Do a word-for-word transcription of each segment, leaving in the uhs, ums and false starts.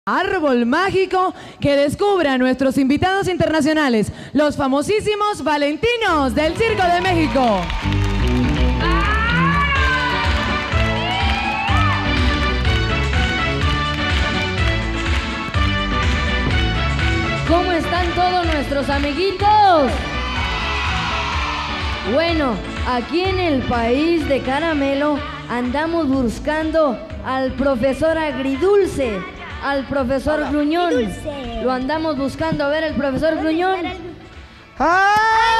Árbol mágico que descubre a nuestros invitados internacionales, los famosísimos Valentinos del Circo de México. ¿Cómo están todos nuestros amiguitos? Bueno, aquí en el país de Caramelo andamos buscando al profesor Agridulce, al profesor Hola. Gruñón. Agridulce. Lo andamos buscando. A ver, el profesor Gruñón. ¡Ah!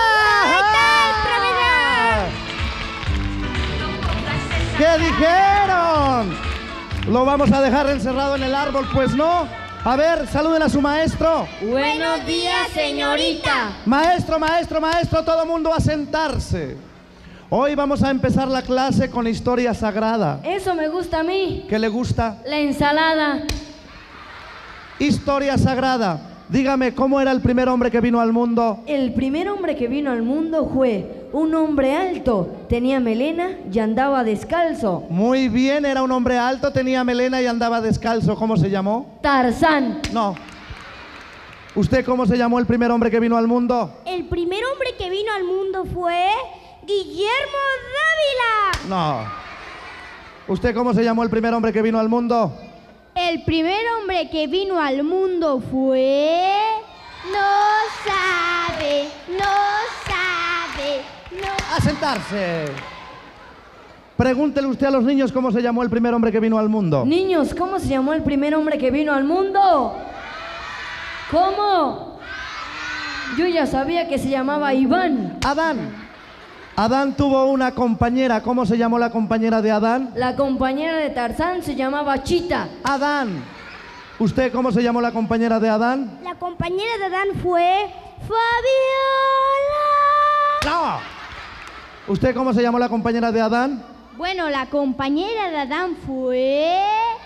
¿Qué dijeron? ¿Lo vamos a dejar encerrado en el árbol? Pues no. A ver, saluden a su maestro. Buenos días, señorita. Maestro, maestro, maestro, todo mundo a sentarse. Hoy vamos a empezar la clase con historia sagrada. Eso me gusta a mí. ¿Qué le gusta? La ensalada. Historia sagrada. Dígame, ¿cómo era el primer hombre que vino al mundo? El primer hombre que vino al mundo fue un hombre alto, tenía melena y andaba descalzo. Muy bien, era un hombre alto, tenía melena y andaba descalzo. ¿Cómo se llamó? Tarzán. No. ¿Usted cómo se llamó el primer hombre que vino al mundo? El primer hombre que vino al mundo fue Guillermo Dávila. No. ¿Usted cómo se llamó el primer hombre que vino al mundo? El primer hombre que vino al mundo fue... No sabe, no sabe, no... A sentarse. Pregúntele usted a los niños cómo se llamó el primer hombre que vino al mundo. Niños, ¿cómo se llamó el primer hombre que vino al mundo? ¿Cómo? Yo ya sabía que se llamaba Iván. Adán. Adán tuvo una compañera. ¿Cómo se llamó la compañera de Adán? La compañera de Tarzán se llamaba Chita. Adán. ¿Usted cómo se llamó la compañera de Adán? La compañera de Adán fue Fabiola. No. ¿Usted cómo se llamó la compañera de Adán? Bueno, la compañera de Adán fue...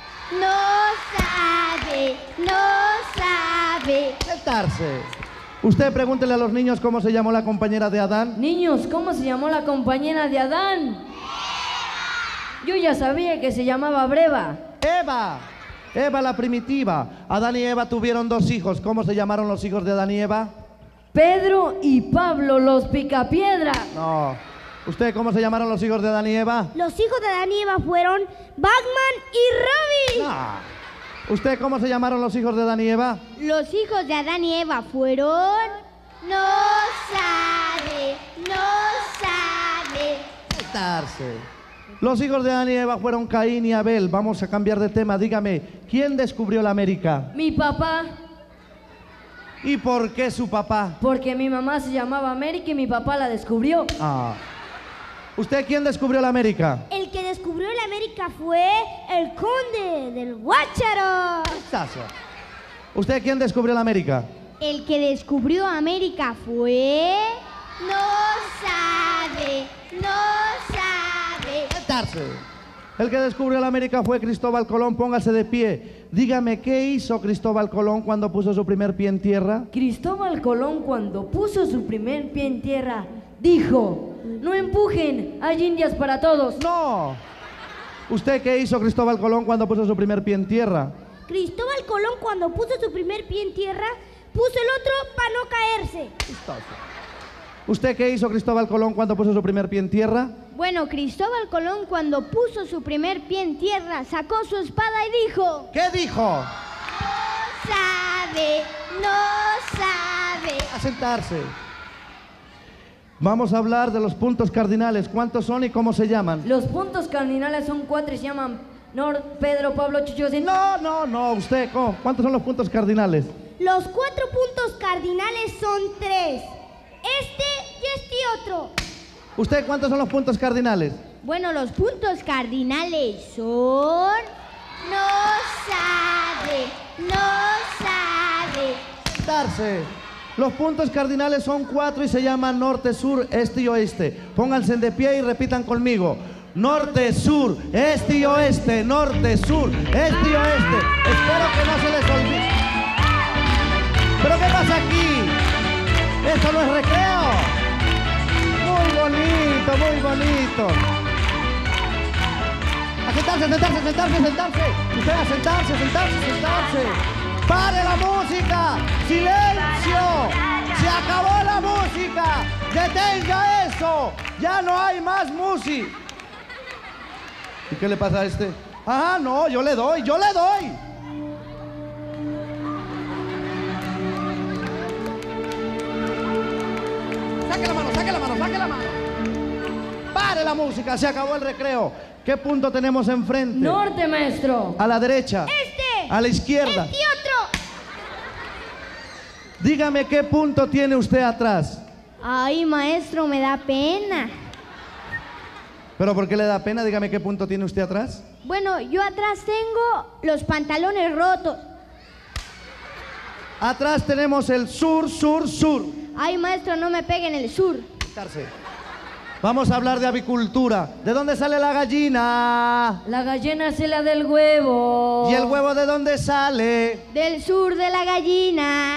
No sabe, no sabe. Sentarse. Usted pregúntele a los niños cómo se llamó la compañera de Adán. Niños, ¿cómo se llamó la compañera de Adán? Yo ya sabía que se llamaba Breva. Eva. Eva la primitiva. Adán y Eva tuvieron dos hijos. ¿Cómo se llamaron los hijos de Adán y Eva? Pedro y Pablo, los Picapiedra. No. ¿Usted cómo se llamaron los hijos de Adán y Eva? Los hijos de Adán y Eva fueron Batman y Robin. No. ¿Usted cómo se llamaron los hijos de Adán y Eva? Los hijos de Adán y Eva fueron... No sabe, no sabe. Sentarse. Los hijos de Adán y Eva fueron Caín y Abel. Vamos a cambiar de tema. Dígame, ¿quién descubrió la América? Mi papá. ¿Y por qué su papá? Porque mi mamá se llamaba América y mi papá la descubrió. Ah. ¿Usted quién descubrió la América? El que descubrió la América fue el conde del Guácharo. ¿Usted quién descubrió la América? El que descubrió América fue... No sabe, no sabe. Sentarse. El que descubrió la América fue Cristóbal Colón. Póngase de pie. Dígame, ¿qué hizo Cristóbal Colón cuando puso su primer pie en tierra? Cristóbal Colón, cuando puso su primer pie en tierra, dijo... No empujen, hay indias para todos. No. ¿Usted qué hizo Cristóbal Colón cuando puso su primer pie en tierra? Cristóbal Colón, cuando puso su primer pie en tierra, puso el otro para no caerse. ¿Usted qué hizo Cristóbal Colón cuando puso su primer pie en tierra? Bueno, Cristóbal Colón, cuando puso su primer pie en tierra, sacó su espada y dijo... ¿Qué dijo? No sabe, no sabe. A sentarse. Vamos a hablar de los puntos cardinales. ¿Cuántos son y cómo se llaman? Los puntos cardinales son cuatro y se llaman Nor, Pedro, Pablo, Chucho, Sin... No, no, no. ¿Usted cómo? ¿Cuántos son los puntos cardinales? Los cuatro puntos cardinales son tres. Este y este otro. ¿Usted cuántos son los puntos cardinales? Bueno, los puntos cardinales son... No sabe, no sabe. Sentarse. Los puntos cardinales son cuatro y se llaman norte, sur, este y oeste. Pónganse de pie y repitan conmigo. Norte, sur, este y oeste, norte, sur, este y oeste. Espero que no se les olvide. ¿Pero qué pasa aquí? ¿Esto no es recreo? Muy bonito, muy bonito. sentarse, sentarse, sentarse, sentarse. Usted a sentarse, sentarse, sentarse. ¡Pare la música! ¡Silencio! ¡Se acabó la música! ¡Detenga eso! ¡Ya no hay más música! ¿Y qué le pasa a este? Ah, no, yo le doy, yo le doy. Saque la mano, saque la mano, saque la mano. Pare la música, se acabó el recreo. ¿Qué punto tenemos enfrente? Norte, maestro. A la derecha. Este. A la izquierda. Este otro. Dígame qué punto tiene usted atrás. Ay, maestro, me da pena. ¿Pero por qué le da pena? Dígame qué punto tiene usted atrás. Bueno, yo atrás tengo los pantalones rotos. Atrás tenemos el sur, sur, sur. Ay, maestro, no me pegue en el sur. Sentarse. Vamos a hablar de avicultura. ¿De dónde sale la gallina? La gallina se la del huevo. ¿Y el huevo de dónde sale? Del sur de la gallina.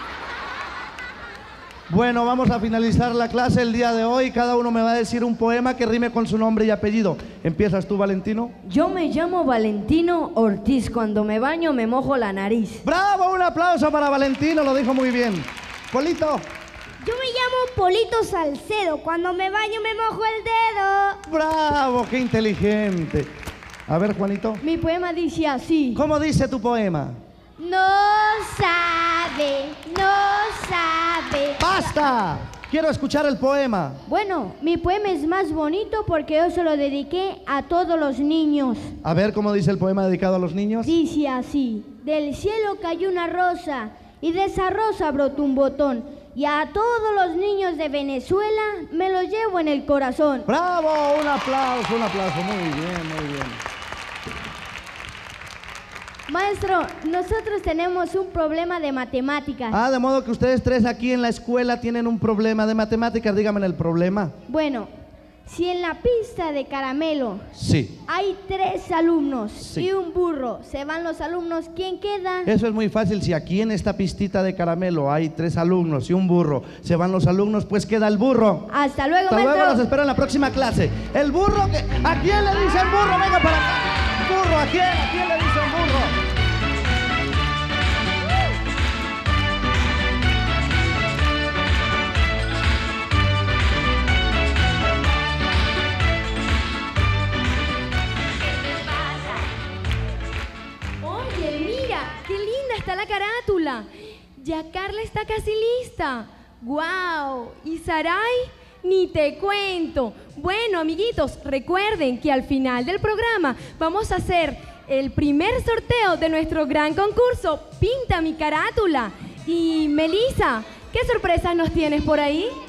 Bueno, vamos a finalizar la clase el día de hoy. Cada uno me va a decir un poema que rime con su nombre y apellido. ¿Empiezas tú, Valentino? Yo me llamo Valentino Ortiz. Cuando me baño me mojo la nariz. ¡Bravo! Un aplauso para Valentino, lo dijo muy bien. Polito. Yo me llamo Polito Salcedo. Cuando me baño me mojo el dedo. ¡Bravo! ¡Qué inteligente! A ver, Juanito. Mi poema dice así. ¿Cómo dice tu poema? No sabe, no sabe. ¡Basta! Quiero escuchar el poema. Bueno, mi poema es más bonito porque yo se lo dediqué a todos los niños. A ver, ¿cómo dice el poema dedicado a los niños? Dice así: del cielo cayó una rosa y de esa rosa brotó un botón. Y a todos los niños de Venezuela me los llevo en el corazón. ¡Bravo! Un aplauso, un aplauso. Muy bien, muy bien. Maestro, nosotros tenemos un problema de matemáticas. Ah, de modo que ustedes tres aquí en la escuela tienen un problema de matemáticas. Díganme el problema. Bueno, si en la pista de Caramelo Sí. hay tres alumnos Sí. y un burro, se van los alumnos, ¿quién queda? Eso es muy fácil. Si aquí en esta pistita de Caramelo hay tres alumnos y un burro, se van los alumnos, pues queda el burro. Hasta luego, Hasta maestro. luego, los espero en la próxima clase. El burro que... ¿A quién le dicen burro? Venga para acá. Burro, ¿a quién? ¿A quién le dicen burro? Oye, mira, qué linda está la carátula. Ya Carla está casi lista. ¡Guau! ¿Y Saray? Ni te cuento. Bueno, amiguitos, recuerden que al final del programa vamos a hacer el primer sorteo de nuestro gran concurso Pinta mi carátula. Y Melissa, ¿qué sorpresas nos tienes por ahí?